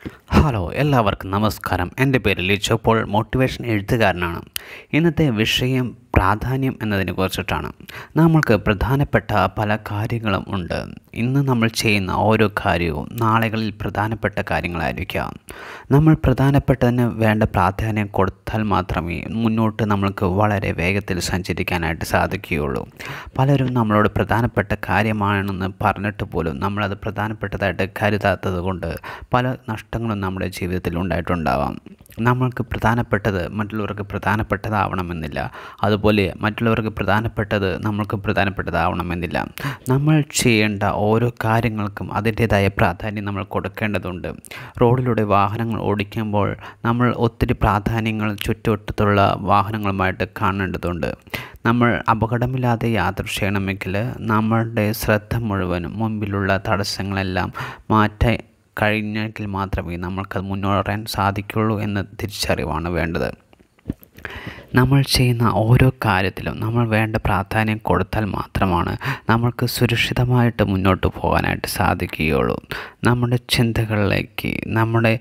Hello എല്ലാവർക്കും നമസ്കാരം. എൻ്റെ പേര് ലിജോ പോൾ, മോട്ടിവേഷൻ എഴുത്തുകാരനാണ്. ഇന്നത്തെ വിഷയം പ്രാധാന്യം എന്നതിനെ കുറിച്ചിട്ടാണ്. നമ്മൾക്ക് പ്രധാനപ്പെട്ട പല കാര്യങ്ങളും ഉണ്ട്. ഇന്ന് നമ്മൾ ചെയ്യുന്ന ഓരോ കാര്യവും നാളുകളിൽ പ്രധാനപ്പെട്ട കാര്യങ്ങളായിരിക്കാം. നമ്മൾ പ്രധാനപ്പെട്ടതിന് വേണ്ട പ്രാധാന്യം കൊടുത്താൽ മാത്രമേ മുന്നോട്ട് നമ്മൾക്ക് വളരെ വേഗത്തിൽ സഞ്ചരിക്കാനായിട്ട് സാധിക്കുകയുള്ളൂ. പലരും നമ്മളോട് പ്രധാനപ്പെട്ട കാര്യമാണെന്ന് പറഞ്ഞിട്ട് പോലും നമ്മളത് പ്രധാനപ്പെട്ടതായിട്ട് കരുതാത്തത് കൊണ്ട് പല നഷ്ടങ്ങളും നമ്മുടെ ജീവിതത്തിൽ ഉണ്ടായിട്ടുണ്ടാവാം. നമ്മൾക്ക് പ്രധാനപ്പെട്ടത് മറ്റുള്ളവർക്ക് പ്രധാനപ്പെട്ടതാവണമെന്നില്ല. അതുപോലെ മറ്റുള്ളവർക്ക് പ്രധാനപ്പെട്ടത് നമ്മൾക്ക് പ്രധാനപ്പെട്ടതാവണമെന്നില്ല. നമ്മൾ ചെയ്യേണ്ട ഓരോ കാര്യങ്ങൾക്കും അതിൻ്റേതായ പ്രാധാന്യം നമ്മൾ കൊടുക്കേണ്ടതുണ്ട്. റോഡിലൂടെ വാഹനങ്ങൾ ഓടിക്കുമ്പോൾ നമ്മൾ ഒത്തിരി പ്രാധാന്യങ്ങൾ ചുറ്റുവട്ടത്തുള്ള വാഹനങ്ങളുമായിട്ട് കാണേണ്ടതുണ്ട്. നമ്മൾ അപകടമില്ലാതെ യാത്ര ചെയ്യണമെങ്കിൽ നമ്മളുടെ ശ്രദ്ധ മുഴുവനും മുൻപിലുള്ള തടസ്സങ്ങളെല്ലാം മാറ്റാൻ കഴിഞ്ഞെങ്കിൽ മാത്രമേ നമ്മൾക്കത് മുന്നേറാൻ സാധിക്കുള്ളൂ എന്ന തിരിച്ചറിവാണ് വേണ്ടത്. നമ്മൾ ചെയ്യുന്ന ഓരോ കാര്യത്തിലും നമ്മൾ വേണ്ട പ്രാധാന്യം കൊടുത്താൽ മാത്രമാണ് നമ്മൾക്ക് സുരക്ഷിതമായിട്ട് മുന്നോട്ട് പോകാനായിട്ട് സാധിക്കുകയുള്ളൂ. നമ്മുടെ ചിന്തകളിലേക്ക്, നമ്മുടെ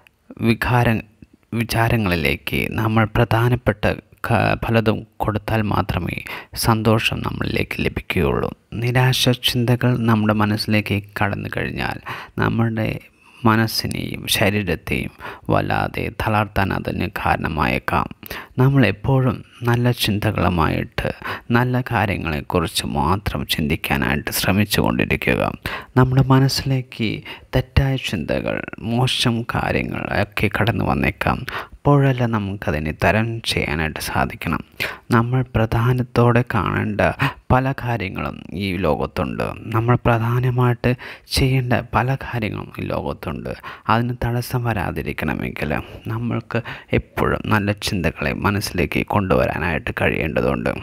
വിചാരങ്ങളിലേക്ക് നമ്മൾ പ്രധാനപ്പെട്ട പലതും കൊടുത്താൽ മാത്രമേ സന്തോഷം നമ്മളിലേക്ക് ലഭിക്കുകയുള്ളൂ. നിരാശ ചിന്തകൾ നമ്മുടെ മനസ്സിലേക്ക് കടന്നു കഴിഞ്ഞാൽ നമ്മുടെ മനസ്സിനെയും ശരീരത്തെയും വല്ലാതെ തളർത്താൻ അതിന് കാരണമായേക്കാം. നമ്മളെപ്പോഴും നല്ല ചിന്തകളുമായിട്ട് നല്ല കാര്യങ്ങളെക്കുറിച്ച് മാത്രം ചിന്തിക്കാനായിട്ട് ശ്രമിച്ചു കൊണ്ടിരിക്കുക. നമ്മുടെ മനസ്സിലേക്ക് തെറ്റായ ചിന്തകൾ, മോശം കാര്യങ്ങൾ ഒക്കെ കടന്നു വന്നേക്കാം. അപ്പോഴെല്ലാം നമുക്കതിനെ തരണം ചെയ്യാനായിട്ട് സാധിക്കണം. നമ്മൾ പ്രാധാന്യത്തോടെ കാണേണ്ട പല കാര്യങ്ങളും ഈ ലോകത്തുണ്ട്. നമ്മൾ പ്രധാനമായിട്ട് ചെയ്യേണ്ട പല കാര്യങ്ങളും ഈ ലോകത്തുണ്ട്. അതിന് തടസ്സം വരാതിരിക്കണമെങ്കിൽ നമ്മൾക്ക് എപ്പോഴും നല്ല ചിന്തകളെ മനസ്സിലേക്ക് കൊണ്ടുവരാനായിട്ട് കഴിയേണ്ടതുണ്ട്.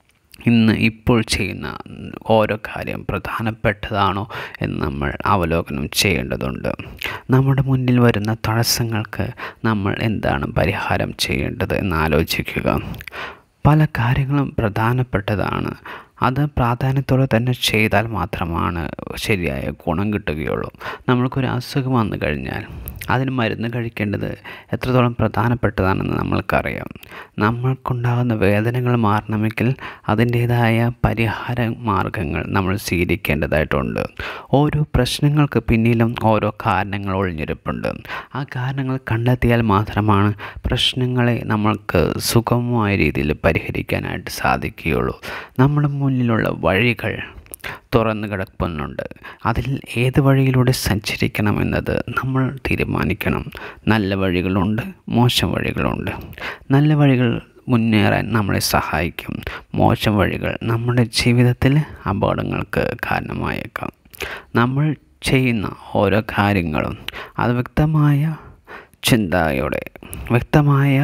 ഇപ്പോൾ ചെയ്യുന്ന ഓരോ കാര്യം പ്രധാനപ്പെട്ടതാണോ എന്ന് നമ്മൾ അവലോകനം ചെയ്യേണ്ടതുണ്ട്. നമ്മുടെ മുന്നിൽ വരുന്ന തടസ്സങ്ങൾക്ക് നമ്മൾ എന്താണ് പരിഹാരം ചെയ്യേണ്ടത് എന്ന് ആലോചിക്കുക. പല കാര്യങ്ങളും പ്രധാനപ്പെട്ടതാണ്. അത് പ്രാധാന്യത്തോടെ തന്നെ ചെയ്താൽ മാത്രമാണ് ശരിയായ ഗുണം കിട്ടുകയുള്ളൂ. നമ്മൾക്കൊരു അസുഖം വന്നു കഴിഞ്ഞാൽ അതിന് മരുന്ന് കഴിക്കേണ്ടത് എത്രത്തോളം പ്രധാനപ്പെട്ടതാണെന്ന് നമ്മൾക്കറിയാം. നമ്മൾക്കുണ്ടാകുന്ന വേദനകൾ മാറണമെങ്കിൽ അതിൻ്റേതായ പരിഹാര മാർഗങ്ങൾ നമ്മൾ സ്വീകരിക്കേണ്ടതായിട്ടുണ്ട്. ഓരോ പ്രശ്നങ്ങൾക്ക് പിന്നിലും ഓരോ കാരണങ്ങൾ ഒളിഞ്ഞിരിപ്പുണ്ട്. ആ കാരണങ്ങൾ കണ്ടെത്തിയാൽ മാത്രമാണ് പ്രശ്നങ്ങളെ നമ്മൾക്ക് സുഗമമായ രീതിയിൽ പരിഹരിക്കാനായിട്ട് സാധിക്കുകയുള്ളൂ. നമ്മുടെ മുന്നിലുള്ള വഴികൾ തുറന്നു കിടക്കുന്നുണ്ട്. അതിൽ ഏത് വഴിയിലൂടെ സഞ്ചരിക്കണമെന്നത് നമ്മൾ തീരുമാനിക്കണം. നല്ല വഴികളുണ്ട്, മോശം വഴികളുണ്ട്. നല്ല വഴികൾ മുന്നേറാൻ നമ്മളെ സഹായിക്കും. മോശം വഴികൾ നമ്മുടെ ജീവിതത്തിൽ അപകടങ്ങൾക്ക് കാരണമായേക്കാം. നമ്മൾ ചെയ്യുന്ന ഓരോ കാര്യങ്ങളും അത് വ്യക്തമായ ചിന്തയോടെ, വ്യക്തമായ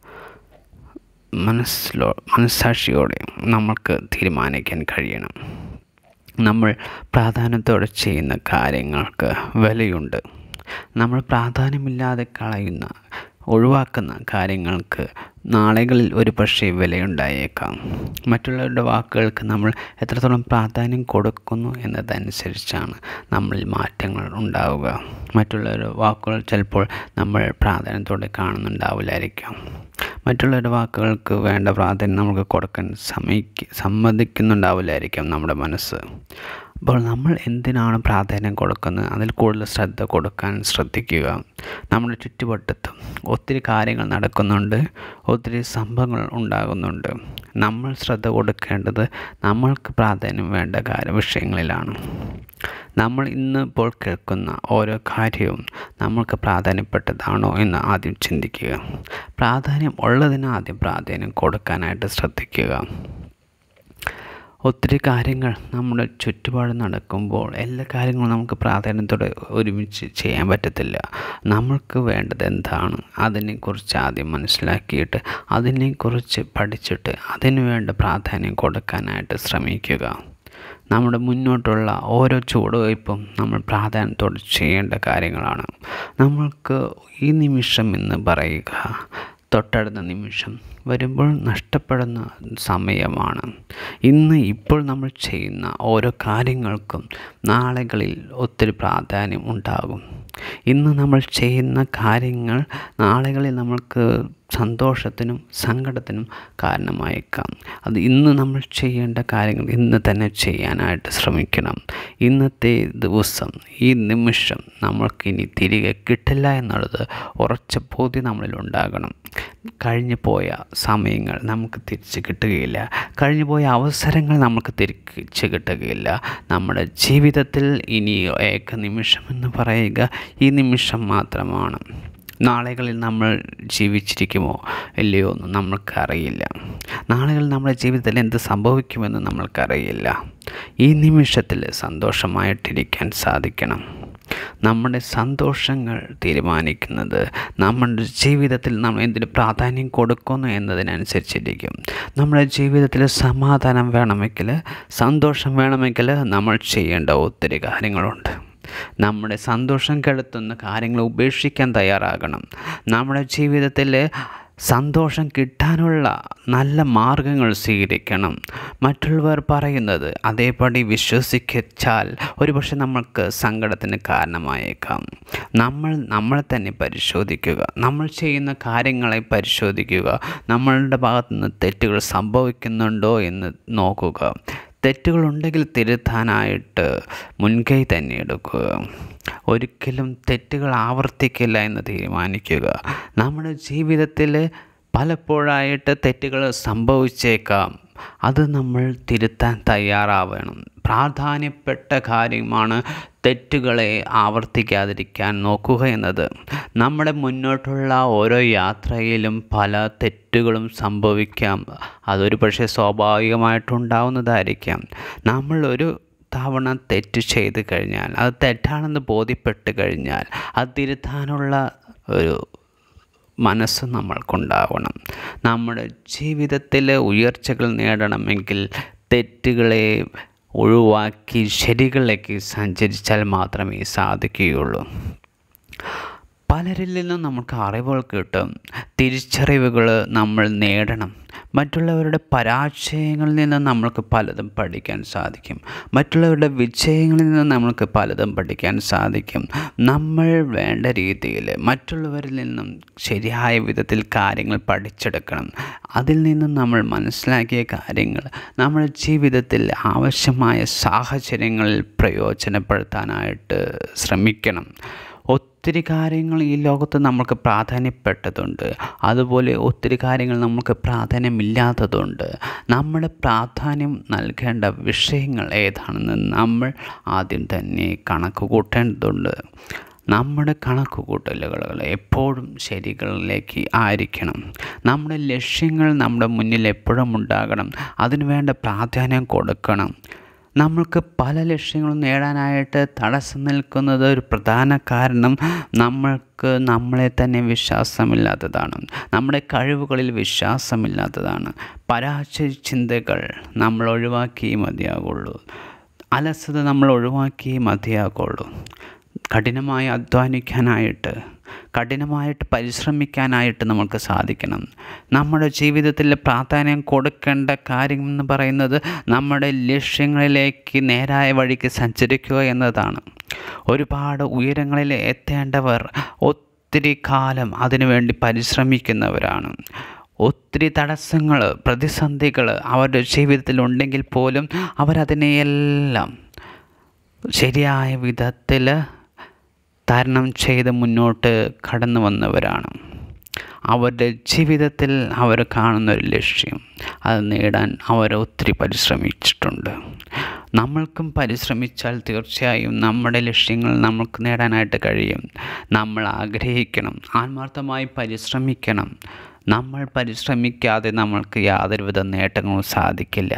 മനസ്സാക്ഷിയോടെ നമ്മൾക്ക് തീരുമാനിക്കാൻ കഴിയണം. നമ്മൾ പ്രാധാന്യത്തോടെ ചെയ്യുന്ന കാര്യങ്ങൾക്ക് വിലയുണ്ട്. നമ്മൾ പ്രാധാന്യമില്ലാതെ ഒഴിവാക്കുന്ന കാര്യങ്ങൾക്ക് നാളുകളിൽ ഒരു പക്ഷേ വിലയുണ്ടായേക്കാം. മറ്റുള്ളവരുടെ വാക്കുകൾക്ക് നമ്മൾ എത്രത്തോളം പ്രാധാന്യം കൊടുക്കുന്നു എന്നതനുസരിച്ചാണ് നമ്മളിൽ മാറ്റങ്ങൾ ഉണ്ടാവുക. മറ്റുള്ളവരുടെ വാക്കുകൾ ചിലപ്പോൾ നമ്മൾ പ്രാധാന്യത്തോടെ കാണുന്നുണ്ടാവില്ലായിരിക്കാം. മറ്റുള്ളവരുടെ വാക്കുകൾക്ക് വേണ്ട പ്രാധാന്യം നമുക്ക് കൊടുക്കാൻ സമ്മതിക്കുന്നുണ്ടാവില്ലായിരിക്കാം നമ്മുടെ മനസ്സ്. അപ്പോൾ നമ്മൾ എന്തിനാണ് പ്രാധാന്യം കൊടുക്കുന്നത് അതിൽ കൂടുതൽ ശ്രദ്ധ കൊടുക്കാൻ ശ്രദ്ധിക്കുക. നമ്മുടെ ചുറ്റുവട്ടത്തും ഒത്തിരി കാര്യങ്ങൾ നടക്കുന്നുണ്ട്, ഒത്തിരി സംഭവങ്ങൾ ഉണ്ടാകുന്നുണ്ട്. നമ്മൾ ശ്രദ്ധ കൊടുക്കേണ്ടത് നമ്മൾക്ക് പ്രാധാന്യം വേണ്ട വിഷയങ്ങളിലാണ്. നമ്മൾ ഇപ്പോൾ കേൾക്കുന്ന ഓരോ കാര്യവും നമ്മൾക്ക് പ്രാധാന്യപ്പെട്ടതാണോ എന്ന് ആദ്യം ചിന്തിക്കുക. പ്രാധാന്യം ഉള്ളതിന് ആദ്യം പ്രാധാന്യം കൊടുക്കാനായിട്ട് ശ്രദ്ധിക്കുക. ഒത്തിരി കാര്യങ്ങൾ നമ്മുടെ ചുറ്റുപാട് നടക്കുമ്പോൾ എല്ലാ കാര്യങ്ങളും നമുക്ക് പ്രാധാന്യത്തോടെ ഒരുമിച്ച് ചെയ്യാൻ പറ്റത്തില്ല. നമ്മൾക്ക് വേണ്ടത് എന്താണ് അതിനെക്കുറിച്ച് ആദ്യം മനസ്സിലാക്കിയിട്ട് അതിനെക്കുറിച്ച് പഠിച്ചിട്ട് അതിന് വേണ്ട പ്രാധാന്യം കൊടുക്കാനായിട്ട് ശ്രമിക്കുക. നമ്മുടെ മുന്നോട്ടുള്ള ഓരോ ചുവടുവയ്പ്പും നമ്മൾ പ്രാധാന്യത്തോടെ ചെയ്യേണ്ട കാര്യങ്ങളാണ്. നമ്മൾക്ക് ഈ നിമിഷം എന്ന് പറയുക തൊട്ടടുത്ത നിമിഷം വരുമ്പോൾ നഷ്ടപ്പെടുന്ന സമയമാണ്. ഇപ്പോൾ നമ്മൾ ചെയ്യുന്ന ഓരോ കാര്യങ്ങൾക്കും നാളുകളിൽ ഒത്തിരി പ്രാധാന്യം ഉണ്ടാകും. ഇന്ന് നമ്മൾ ചെയ്യുന്ന കാര്യങ്ങൾ നാളുകളിൽ നമ്മൾക്ക് സന്തോഷത്തിനും സങ്കടത്തിനും കാരണമായേക്കാം. അത് ഇന്ന് നമ്മൾ ചെയ്യേണ്ട കാര്യങ്ങൾ ഇന്ന് തന്നെ ചെയ്യാനായിട്ട് ശ്രമിക്കണം. ഇന്നത്തെ ദിവസം, ഈ നിമിഷം നമ്മൾക്കിനി തിരികെ കിട്ടില്ല എന്നുള്ളത് ഉറച്ച ബോധ്യം നമ്മളിൽ ഉണ്ടാകണം. കഴിഞ്ഞു പോയ സമയങ്ങൾ നമുക്ക് തിരിച്ച് കിട്ടുകയില്ല. കഴിഞ്ഞു പോയ അവസരങ്ങൾ നമുക്ക് തിരിച്ച് കിട്ടുകയില്ല. നമ്മുടെ ജീവിതത്തിൽ ഇനി ഏക നിമിഷമെന്ന് പറയുക ഈ നിമിഷം മാത്രമാണ്. നാളുകളിൽ നമ്മൾ ജീവിച്ചിരിക്കുമോ ഇല്ലയോ എന്ന് നമ്മൾക്കറിയില്ല. നാളുകളിൽ നമ്മുടെ ജീവിതത്തിൽ എന്ത് സംഭവിക്കുമെന്ന് നമ്മൾക്കറിയില്ല. ഈ നിമിഷത്തിൽ സന്തോഷമായിട്ടിരിക്കാൻ സാധിക്കണം. നമ്മുടെ സന്തോഷങ്ങൾ തീരുമാനിക്കുന്നത് നമ്മുടെ ജീവിതത്തിൽ നമ്മൾ എന്തിന് പ്രാധാന്യം കൊടുക്കുന്നു എന്നതിനനുസരിച്ചിരിക്കും. നമ്മുടെ ജീവിതത്തിൽ സമാധാനം വേണമെങ്കിൽ, സന്തോഷം വേണമെങ്കിൽ നമ്മൾ ചെയ്യേണ്ട ഒത്തിരി കാര്യങ്ങളുണ്ട്. നമ്മുടെ സന്തോഷം കെടുത്തുന്ന കാര്യങ്ങൾ ഉപേക്ഷിക്കാൻ തയ്യാറാകണം. നമ്മുടെ ജീവിതത്തിൽ സന്തോഷം കിട്ടാനുള്ള നല്ല മാർഗങ്ങൾ സ്വീകരിക്കണം. മറ്റുള്ളവർ പറയുന്നത് അതേപടി വിശ്വസിച്ചാൽ ഒരുപക്ഷെ നമ്മൾക്ക് സങ്കടത്തിന് കാരണമായേക്കാം. നമ്മളെ തന്നെ പരിശോധിക്കുക. നമ്മൾ ചെയ്യുന്ന കാര്യങ്ങളെ പരിശോധിക്കുക. നമ്മളുടെ ഭാഗത്തു നിന്ന് തെറ്റുകൾ സംഭവിക്കുന്നുണ്ടോ എന്ന് നോക്കുക. തെറ്റുകളുണ്ടെങ്കിൽ തിരുത്താനായിട്ട് മുൻകൈ തന്നെ എടുക്കുക. ഒരിക്കലും തെറ്റുകൾ ആവർത്തിക്കില്ല എന്ന് തീരുമാനിക്കുക. നമ്മുടെ ജീവിതത്തിൽ പലപ്പോഴായിട്ട് തെറ്റുകൾ സംഭവിച്ചേക്കാം. അത് നമ്മൾ തിരുത്താൻ തയ്യാറാവണം. പ്രാധാന്യപ്പെട്ട കാര്യമാണ് തെറ്റുകളെ ആവർത്തിക്കാതിരിക്കാൻ നോക്കുക എന്നത്. നമ്മുടെ മുന്നോട്ടുള്ള ഓരോ യാത്രയിലും പല തെറ്റുകളും സംഭവിക്കാം. അതൊരു പക്ഷേ സ്വാഭാവികമായിട്ടുണ്ടാവുന്നതായിരിക്കാം. നമ്മളൊരു തവണ തെറ്റ് ചെയ്ത് കഴിഞ്ഞാൽ, അത് തെറ്റാണെന്ന് ബോധ്യപ്പെട്ട് കഴിഞ്ഞാൽ അത് തിരുത്താനുള്ള ഒരു മനസ്സ് നമ്മൾക്കുണ്ടാവണം. നമ്മുടെ ജീവിതത്തിൽ ഉയർച്ചകൾ നേടണമെങ്കിൽ തെറ്റുകളെ ഒഴിവാക്കി ശരികളിലേക്ക് സഞ്ചരിച്ചാൽ മാത്രമേ സാധിക്കുകയുള്ളൂ. പലരിൽ നിന്നും നമുക്ക് അറിവുകൾ കിട്ടും, തിരിച്ചറിവുകൾ നമ്മൾ നേടണം. മറ്റുള്ളവരുടെ പരാജയങ്ങളിൽ നിന്ന് നമ്മൾക്ക് പലതും പഠിക്കാൻ സാധിക്കും. മറ്റുള്ളവരുടെ വിജയങ്ങളിൽ നിന്ന് നമ്മൾക്ക് പലതും പഠിക്കാൻ സാധിക്കും. നമ്മൾ വേണ്ട രീതിയിൽ മറ്റുള്ളവരിൽ നിന്നും ശരിയായ വിധത്തിൽ കാര്യങ്ങൾ പഠിച്ചെടുക്കണം. അതിൽ നിന്നും നമ്മൾ മനസ്സിലാക്കിയ കാര്യങ്ങൾ നമ്മുടെ ജീവിതത്തിൽ ആവശ്യമായ സാഹചര്യങ്ങളിൽ പ്രയോജനപ്പെടുത്താനായിട്ട് ശ്രമിക്കണം. ഒത്തിരി കാര്യങ്ങൾ ഈ ലോകത്ത് നമുക്ക് പ്രാധാന്യപ്പെട്ടതുണ്ട്. അതുപോലെ ഒത്തിരി കാര്യങ്ങൾ നമുക്ക് പ്രാധാന്യമില്ലാത്തതുണ്ട്. നമ്മുടെ പ്രാധാന്യം നൽകേണ്ട വിഷയങ്ങൾ ഏതാണെന്ന് നമ്മൾ ആദ്യം തന്നെ കണക്ക് കൂട്ടേണ്ടതുണ്ട്. നമ്മുടെ കണക്കുകൂട്ടലുകൾ എപ്പോഴും ശരികളിലേക്ക് ആയിരിക്കണം. നമ്മുടെ ലക്ഷ്യങ്ങൾ നമ്മുടെ മുന്നിൽ എപ്പോഴും ഉണ്ടാകണം. അതിനു വേണ്ട പ്രാധാന്യം കൊടുക്കണം. നമ്മൾക്ക് പല ലക്ഷ്യങ്ങളും നേടാനായിട്ട് തടസ്സം നിൽക്കുന്നത് ഒരു പ്രധാന കാരണം നമ്മൾക്ക് നമ്മളെ തന്നെ വിശ്വാസമില്ലാത്തതാണ്. നമ്മുടെ കഴിവുകളിൽ വിശ്വാസമില്ലാത്തതാണ്. പരാജയ ചിന്തകൾ നമ്മൾ ഒഴിവാക്കിയേ മതിയാകുള്ളൂ. അലസത നമ്മൾ ഒഴിവാക്കിയേ മതിയാകുള്ളൂ. കഠിനമായി അധ്വാനിക്കാനായിട്ട്, കഠിനമായിട്ട് പരിശ്രമിക്കാനായിട്ട് നമുക്ക് സാധിക്കണം. നമ്മുടെ ജീവിതത്തിൽ പ്രാധാന്യം കൊടുക്കേണ്ട കാര്യം എന്ന് പറയുന്നത് നമ്മുടെ ലക്ഷ്യങ്ങളിലേക്ക് നേരായ വഴിക്ക് സഞ്ചരിക്കുക എന്നതാണ്. ഒരുപാട് ഉയരങ്ങളിൽ എത്തേണ്ടവർ ഒത്തിരി കാലം അതിനുവേണ്ടി പരിശ്രമിക്കുന്നവരാണ്. ഒത്തിരി തടസ്സങ്ങൾ, പ്രതിസന്ധികൾ അവരുടെ ജീവിതത്തിൽ ഉണ്ടെങ്കിൽ പോലും അവരതിനെയെല്ലാം ശരിയായ വിധത്തിൽ തരണം ചെയ്ത് മുന്നോട്ട് കടന്നു വന്നവരാണ്. അവരുടെ ജീവിതത്തിൽ അവർ കാണുന്നൊരു ലക്ഷ്യം, അത് നേടാൻ അവർ ഒത്തിരി പരിശ്രമിച്ചിട്ടുണ്ട്. നമ്മൾക്കും പരിശ്രമിച്ചാൽ തീർച്ചയായും നമ്മുടെ ലക്ഷ്യങ്ങൾ നമുക്ക് നേടാനായിട്ട് കഴിയും. നമ്മൾ ആഗ്രഹിക്കണം, ആത്മാർത്ഥമായി പരിശ്രമിക്കണം. നമ്മൾ പരിശ്രമിക്കാതെ നമ്മൾക്ക് യാതൊരുവിധ നേട്ടങ്ങളും സാധിക്കില്ല.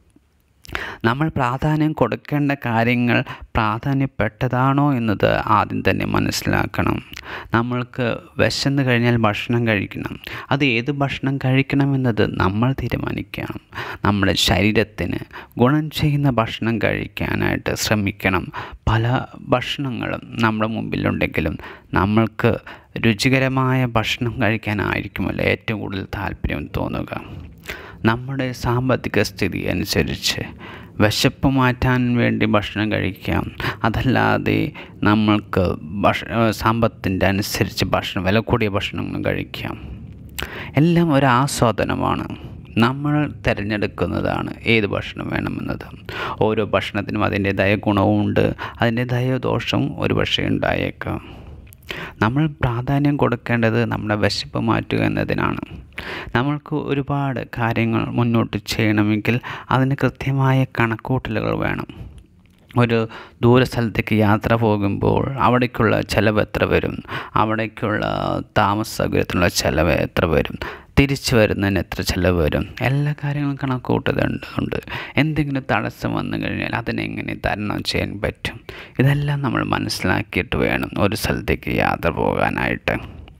നമ്മൾ പ്രാധാന്യം കൊടുക്കേണ്ട കാര്യങ്ങൾ പ്രാധാന്യപ്പെട്ടതാണോ എന്നത് ആദ്യം തന്നെ മനസ്സിലാക്കണം. നമ്മൾക്ക് വിശന്ന് കഴിഞ്ഞാൽ ഭക്ഷണം കഴിക്കണം. അത് ഏത് ഭക്ഷണം കഴിക്കണമെന്നത് നമ്മൾ തീരുമാനിക്കണം. നമ്മുടെ ശരീരത്തിന് ഗുണം ചെയ്യുന്ന ഭക്ഷണം കഴിക്കാനായിട്ട് ശ്രമിക്കണം. പല ഭക്ഷണങ്ങളും നമ്മുടെ മുമ്പിലുണ്ടെങ്കിലും നമ്മൾക്ക് രുചികരമായ ഭക്ഷണം കഴിക്കാനായിരിക്കുമല്ലോ ഏറ്റവും കൂടുതൽ താല്പര്യം തോന്നുക. നമ്മുടെ സാമ്പത്തിക സ്ഥിതി അനുസരിച്ച് വിശപ്പ് മാറ്റാൻ വേണ്ടി ഭക്ഷണം കഴിക്കാം, അതല്ലാതെ നമ്മൾക്ക് സമ്പത്തിൻ്റെ അനുസരിച്ച് വില കൂടിയ ഭക്ഷണങ്ങൾ കഴിക്കാം. എല്ലാം ഒരു ആസ്വാദനമാണ്. നമ്മൾ തിരഞ്ഞെടുക്കുന്നതാണ് ഏത് ഭക്ഷണം വേണമെന്നത്. ഓരോ ഭക്ഷണത്തിനും അതിൻ്റേതായ ഗുണവുമുണ്ട്, അതിൻ്റേതായ ദോഷവും ഒരു പക്ഷേ ഉണ്ടായേക്കാം. നമ്മൾ പ്രാധാന്യം കൊടുക്കേണ്ടത് നമ്മുടെ വിശപ്പ് മാറ്റുക എന്നതിനാണ്. നമ്മൾക്ക് ഒരുപാട് കാര്യങ്ങൾ മുന്നോട്ട് ചെയ്യണമെങ്കിൽ അതിന് കൃത്യമായ കണക്കൂട്ടലുകൾ വേണം. ഒരു ദൂര സ്ഥലത്തേക്ക് യാത്ര പോകുമ്പോൾ അവിടേക്കുള്ള ചിലവ് എത്ര വരും, അവിടേക്കുള്ള താമസ സൗകര്യത്തിനുള്ള ചിലവ് എത്ര വരും, തിരിച്ചു വരുന്നതിന് എത്ര ചിലവ് വരും, എല്ലാ കാര്യങ്ങളും കണക്കൂട്ടുന്നുണ്ട്. എന്തെങ്കിലും തടസ്സം വന്നു കഴിഞ്ഞാൽ അതിനെങ്ങനെ തരണം ചെയ്യാൻ പറ്റും, ഇതെല്ലാം നമ്മൾ മനസ്സിലാക്കിയിട്ട് വേണം ഒരു സ്ഥലത്തേക്ക് യാത്ര പോകാനായിട്ട്.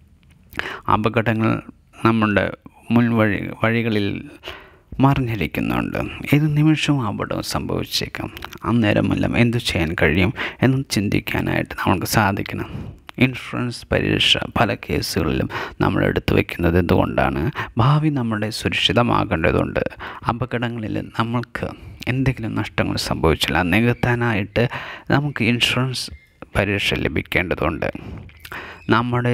അപകടങ്ങൾ നമ്മുടെ വഴികളിൽ മറിഞ്ഞിരിക്കുന്നുണ്ട്. ഏത് നിമിഷവും അപകടം സംഭവിച്ചേക്കാം. അന്നേരമെല്ലാം എന്തു ചെയ്യാൻ കഴിയും എന്ന് ചിന്തിക്കാനായിട്ട് നമുക്ക് സാധിക്കണം. ഇൻഷുറൻസ് പരിരക്ഷ പല കേസുകളിലും നമ്മൾ എടുത്തു വയ്ക്കുന്നത് എന്തുകൊണ്ടാണ്? ഭാവി നമ്മുടെ സുരക്ഷിതമാകേണ്ടതുണ്ട്. അപകടങ്ങളിൽ നമ്മൾക്ക് എന്തെങ്കിലും നഷ്ടങ്ങൾ സംഭവിച്ചാൽ അത് നികത്താനായിട്ട് നമുക്ക് ഇൻഷുറൻസ് പരിരക്ഷ ലഭിക്കേണ്ടതുണ്ട്. നമ്മുടെ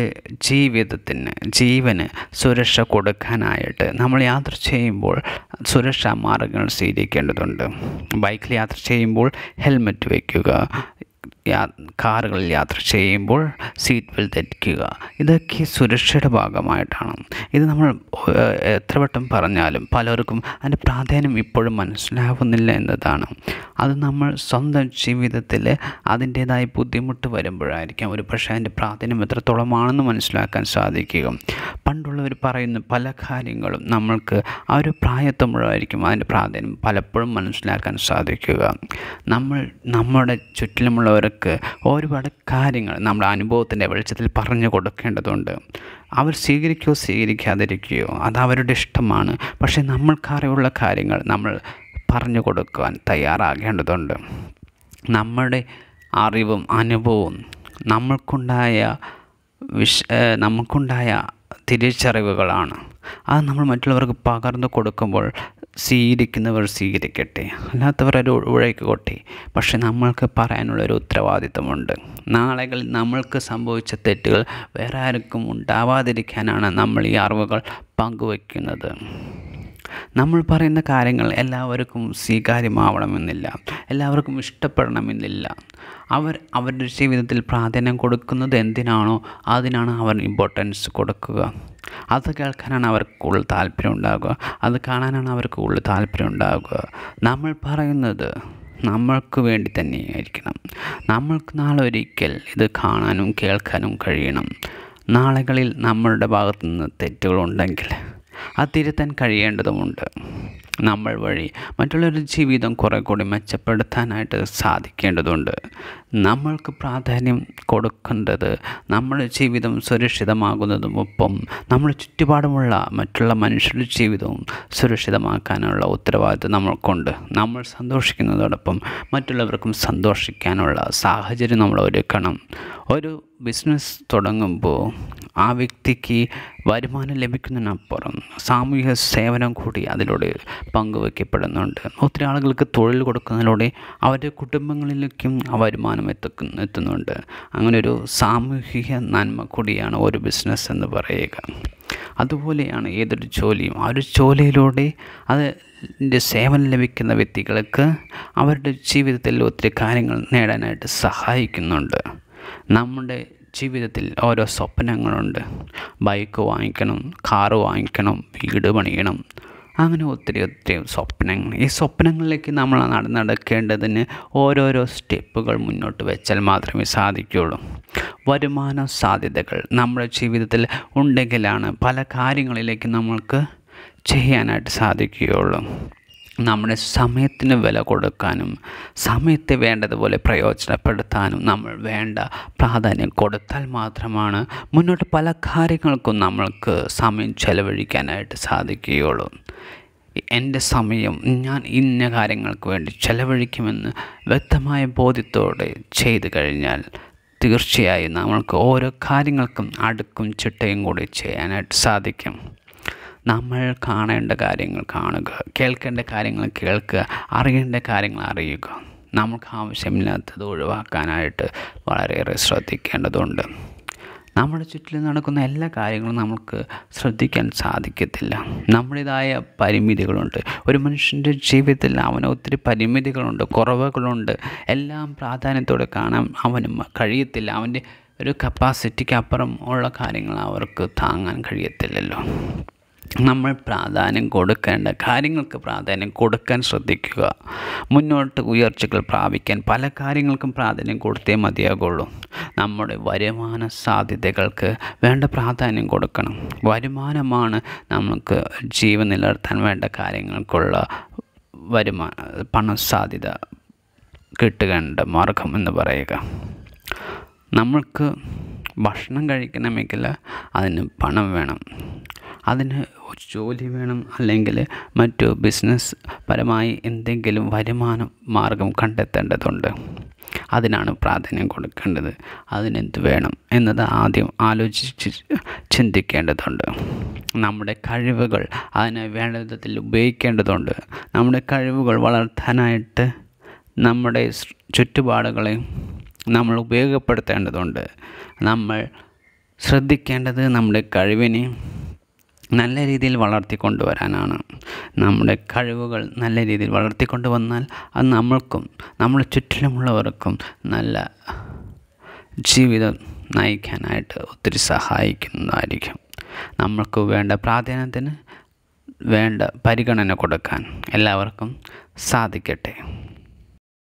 ജീവന് സുരക്ഷ കൊടുക്കാനായിട്ട് നമ്മൾ യാത്ര ചെയ്യുമ്പോൾ സുരക്ഷാ മാർഗങ്ങൾ സ്വീകരിക്കേണ്ടതുണ്ട്. ബൈക്കിൽ യാത്ര ചെയ്യുമ്പോൾ ഹെൽമെറ്റ് വയ്ക്കുക, കാറുകളിൽ യാത്ര ചെയ്യുമ്പോൾ സീറ്റ് ബെൽറ്റ് ധരിക്കുക. ഇതൊക്കെ സുരക്ഷയുടെ ഭാഗമായിട്ടാണ്. ഇത് നമ്മൾ എത്ര വട്ടം പറഞ്ഞാലും പലർക്കും അതിൻ്റെ പ്രാധാന്യം ഇപ്പോഴും മനസ്സിലാവുന്നില്ല എന്നതാണ്. അത് നമ്മൾ സ്വന്തം ജീവിതത്തിൽ അതിൻ്റേതായ ബുദ്ധിമുട്ട് വരുമ്പോഴായിരിക്കാം ഒരു പക്ഷേ അതിൻ്റെ പ്രാധാന്യം എത്രത്തോളമാണെന്ന് മനസ്സിലാക്കാൻ സാധിക്കുക. പണ്ടുള്ളവർ പറയുന്ന പല കാര്യങ്ങളും നമ്മൾക്ക് ആ ഒരു പ്രായത്തുമ്പോഴായിരിക്കും അതിൻ്റെ പ്രാധാന്യം പലപ്പോഴും മനസ്സിലാക്കാൻ സാധിക്കുക. നമ്മുടെ ചുറ്റിലുമുള്ളവർക്ക് ഒരുപാട് കാര്യങ്ങൾ നമ്മുടെ അനുഭവത്തിൻ്റെ വെളിച്ചത്തിൽ പറഞ്ഞു കൊടുക്കേണ്ടതുണ്ട്. അവർ സ്വീകരിക്കുകയോ സ്വീകരിക്കാതിരിക്കുകയോ അത് അവരുടെ ഇഷ്ടമാണ്. പക്ഷേ നമ്മൾക്കറിയുള്ള കാര്യങ്ങൾ നമ്മൾ പറഞ്ഞു കൊടുക്കുവാൻ തയ്യാറാകേണ്ടതുണ്ട്. നമ്മുടെ അറിവും അനുഭവവും നമുക്കുണ്ടായ തിരിച്ചറിവുകളാണ്. അത് നമ്മൾ മറ്റുള്ളവർക്ക് പകർന്നു കൊടുക്കുമ്പോൾ സ്വീകരിക്കുന്നവർ സ്വീകരിക്കട്ടെ, അല്ലാത്തവർ ഒരു ഉഴയ്ക്കോട്ടെ. പക്ഷെ നമ്മൾക്ക് പറയാനുള്ളൊരു ഉത്തരവാദിത്തമുണ്ട്. നാളുകളിൽ നമ്മൾക്ക് സംഭവിച്ച തെറ്റുകൾ വേറെ ആർക്കും ഉണ്ടാവാതിരിക്കാനാണ് നമ്മൾ ഈ അറിവുകൾ പങ്കുവയ്ക്കുന്നത്. നമ്മൾ പറയുന്ന കാര്യങ്ങൾ എല്ലാവർക്കും സ്വീകാര്യമാവണമെന്നില്ല, എല്ലാവർക്കും ഇഷ്ടപ്പെടണമെന്നില്ല. അവരുടെ ജീവിതത്തിൽ പ്രാധാന്യം കൊടുക്കുന്നത് എന്തിനാണോ അതിനാണ് അവർ ഇമ്പോർട്ടൻസ് കൊടുക്കുക. അത് കേൾക്കാനാണ് അവർക്ക് കൂടുതൽ താല്പര്യം ഉണ്ടാകുക, അത് കാണാനാണ് അവർക്ക് കൂടുതൽ താല്പര്യം ഉണ്ടാകുക. നമ്മൾ പറയുന്നത് നമ്മൾക്ക് വേണ്ടി തന്നെയായിരിക്കണം. നമ്മൾക്ക് നാളെ ഒരിക്കൽ ഇത് കാണാനും കേൾക്കാനും കഴിയണം. നാളുകളിൽ നമ്മളുടെ ഭാഗത്തു നിന്ന് തെറ്റുകളുണ്ടെങ്കിൽ അത് തിരുത്താൻ കഴിയേണ്ടതുമുണ്ട്. നമ്മൾ വഴി മറ്റുള്ളവരുടെ ജീവിതം കുറെ കൂടി മെച്ചപ്പെടുത്താനായിട്ട് സാധിക്കേണ്ടതുണ്ട്. നമ്മൾക്ക് പ്രാധാന്യം കൊടുക്കേണ്ടത് നമ്മുടെ ജീവിതം സുരക്ഷിതമാകുന്നതുമൊപ്പം നമ്മുടെ ചുറ്റുപാടുമുള്ള മറ്റുള്ള മനുഷ്യരുടെ ജീവിതവും സുരക്ഷിതമാക്കാനുള്ള ഉത്തരവാദിത്വം നമ്മൾക്കുണ്ട്. നമ്മൾ സന്തോഷിക്കുന്നതോടൊപ്പം മറ്റുള്ളവർക്കും സന്തോഷിക്കാനുള്ള സാഹചര്യം നമ്മൾ ഒരുക്കണം. ഒരു ബിസിനസ് തുടങ്ങുമ്പോൾ ആ വ്യക്തിക്ക് വരുമാനം ലഭിക്കുന്നതിനപ്പുറം സാമൂഹിക സേവനം കൂടി അതിലൂടെ പങ്കുവയ്ക്കപ്പെടുന്നുണ്ട്. ഒത്തിരി ആളുകൾക്ക് തൊഴിൽ കൊടുക്കുന്നതിലൂടെ അവരുടെ കുടുംബങ്ങളിലേക്കും ആ വരുമാനം എത്തുന്നുണ്ട്. അങ്ങനെ ഒരു സാമൂഹിക നന്മ കൂടിയാണ് ഒരു ബിസിനസ് എന്ന് പറയുക. അതുപോലെയാണ് ഏതൊരു ജോലിയും. ആ ഒരു ജോലിയിലൂടെ അതിൻ്റെ സേവനം ലഭിക്കുന്ന വ്യക്തികൾക്ക് അവരുടെ ജീവിതത്തിൽ ഒത്തിരി കാര്യങ്ങൾ നേടാനായിട്ട് സഹായിക്കുന്നുണ്ട്. നമ്മുടെ ജീവിതത്തിൽ ഓരോ സ്വപ്നങ്ങളുണ്ട്. ബൈക്ക് വാങ്ങിക്കണം, കാറ് വാങ്ങിക്കണം, വീട് പണിയണം, അങ്ങനെ ഒത്തിരി സ്വപ്നങ്ങൾ. ഈ സ്വപ്നങ്ങളിലേക്ക് നമ്മൾ നടക്കേണ്ടതിന് ഓരോരോ സ്റ്റെപ്പുകൾ മുന്നോട്ട് വെച്ചാൽ മാത്രമേ സാധിക്കുകയുള്ളൂ. വരുമാന സാധ്യതകൾ നമ്മുടെ ജീവിതത്തിൽ ഉണ്ടെങ്കിലാണ് പല കാര്യങ്ങളിലേക്ക് നമ്മൾക്ക് ചെയ്യാനായിട്ട് സാധിക്കുകയുള്ളൂ. നമ്മുടെ സമയത്തിന് വില കൊടുക്കാനും സമയത്തെ വേണ്ടതുപോലെ പ്രയോജനപ്പെടുത്താനും നമ്മൾ വേണ്ട പ്രാധാന്യം കൊടുത്താൽ മാത്രമാണ് മുന്നോട്ട് പല കാര്യങ്ങൾക്കും നമ്മൾക്ക് സമയം ചെലവഴിക്കാനായിട്ട് സാധിക്കുകയുള്ളൂ. എൻ്റെ സമയം ഞാൻ ഇന്ന കാര്യങ്ങൾക്ക് വേണ്ടി ചെലവഴിക്കുമെന്ന് വ്യക്തമായ ബോധ്യത്തോടെ ചെയ്തു കഴിഞ്ഞാൽ തീർച്ചയായും നമ്മൾക്ക് ഓരോ കാര്യങ്ങൾക്കും അടുക്കും ചിട്ടയും കൂടി ചെയ്യാനായിട്ട് സാധിക്കും. നമ്മൾ കാണേണ്ട കാര്യങ്ങൾ കാണുക, കേൾക്കേണ്ട കാര്യങ്ങൾ കേൾക്കുക, അറിയേണ്ട കാര്യങ്ങൾ അറിയുക. നമുക്ക് ആവശ്യമില്ലാത്തത് ഒഴിവാക്കാനായിട്ട് വളരെയേറെ ശ്രദ്ധിക്കേണ്ടതുണ്ട്. നമ്മുടെ ചുറ്റിലും നടക്കുന്ന എല്ലാ കാര്യങ്ങളും നമുക്ക് ശ്രദ്ധിക്കാൻ സാധിക്കത്തില്ല. നമ്മുടേതായ പരിമിതികളുണ്ട്. ഒരു മനുഷ്യൻ്റെ ജീവിതത്തിൽ അവന് ഒത്തിരി പരിമിതികളുണ്ട്, കുറവുകളുണ്ട്. എല്ലാം പ്രാധാന്യത്തോടെ കാണാൻ അവന് കഴിയത്തില്ല. അവൻ്റെ ഒരു കപ്പാസിറ്റിക്ക് അപ്പുറം ഉള്ള കാര്യങ്ങൾ അവർക്ക് താങ്ങാൻ കഴിയത്തില്ലല്ലോ. നമ്മൾ പ്രാധാന്യം കൊടുക്കേണ്ട കാര്യങ്ങൾക്ക് പ്രാധാന്യം കൊടുക്കാൻ ശ്രദ്ധിക്കുക. മുന്നോട്ട് ഉയർച്ചകൾ പ്രാപിക്കാൻ പല കാര്യങ്ങൾക്കും പ്രാധാന്യം കൊടുത്തേ മതിയാകുള്ളൂ. നമ്മുടെ വരുമാന സാധ്യതകൾക്ക് വേണ്ട പ്രാധാന്യം കൊടുക്കണം. വരുമാനമാണ് നമുക്ക് ജീവൻ നിലനിർത്താൻ വേണ്ട കാര്യങ്ങൾക്കുള്ള പണസാധ്യത കിട്ടുകേണ്ട മാർഗം എന്ന് പറയുക. നമ്മൾക്ക് ഭക്ഷണം കഴിക്കണമെങ്കിൽ അതിന് പണം വേണം, അതിന് ജോലി വേണം, അല്ലെങ്കിൽ മറ്റു ബിസിനസ് പരമായി എന്തെങ്കിലും വരുമാന മാർഗം കണ്ടെത്തേണ്ടതുണ്ട്. അതിനാണ് പ്രാധാന്യം കൊടുക്കേണ്ടത്. അതിനെന്ത് വേണം എന്നത് ആദ്യം ആലോചിച്ച് ചിന്തിക്കേണ്ടതുണ്ട്. നമ്മുടെ കഴിവുകൾ അതിന് വേണ്ട വിധത്തിൽ ഉപയോഗിക്കേണ്ടതുണ്ട്. നമ്മുടെ കഴിവുകൾ വളർത്താനായിട്ട് നമ്മുടെ ചുറ്റുപാടുകളെ നമ്മൾ ഉപയോഗപ്പെടുത്തേണ്ടതുണ്ട്. നമ്മൾ ശ്രദ്ധിക്കേണ്ടത് നമ്മുടെ കഴിവിനെ നല്ല രീതിയിൽ വളർത്തിക്കൊണ്ടുവരാനാണ്. നമ്മുടെ കഴിവുകൾ നല്ല രീതിയിൽ വളർത്തിക്കൊണ്ടുവന്നാൽ അത് നമ്മൾക്കും നമ്മുടെ ചുറ്റിലുമുള്ളവർക്കും നല്ല ജീവിതം നയിക്കാനായിട്ട് ഒത്തിരി സഹായിക്കുന്നതായിരിക്കും. നമ്മൾക്ക് വേണ്ട പ്രാധാന്യത്തിന് വേണ്ട പരിഗണന കൊടുക്കാൻ എല്ലാവർക്കും സാധിക്കട്ടെ.